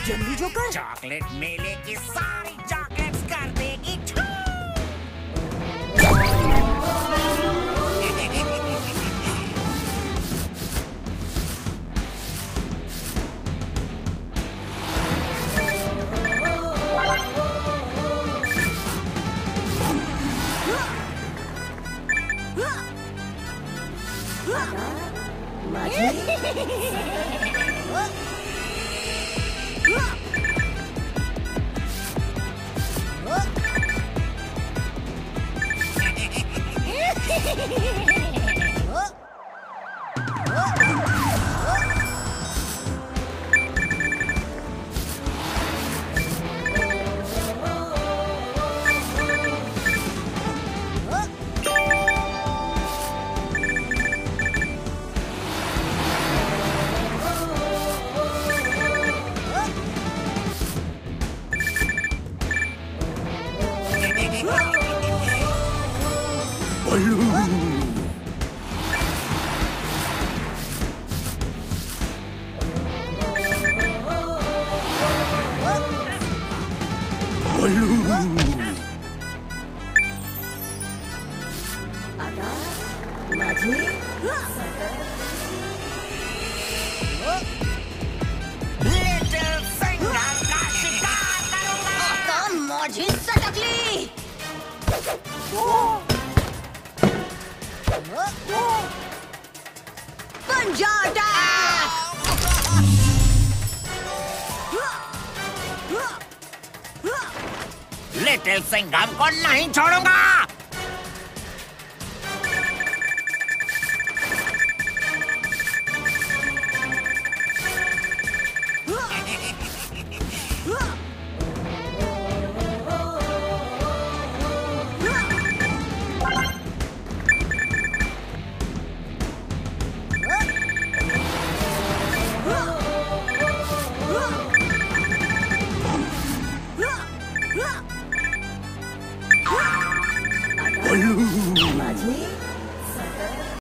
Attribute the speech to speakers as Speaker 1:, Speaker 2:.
Speaker 1: जल्दी जो कर।
Speaker 2: चॉकलेट मेले की सारी चॉकलेट्स कर देगी।
Speaker 1: आटा, माझी,
Speaker 2: लिटिल सिंघम का शिकार करूंगा।
Speaker 1: आटा, माझी, सटकली। पंजाटा।
Speaker 2: लिटिल सिंघम को नहीं छोड़ूंगा।
Speaker 1: माझी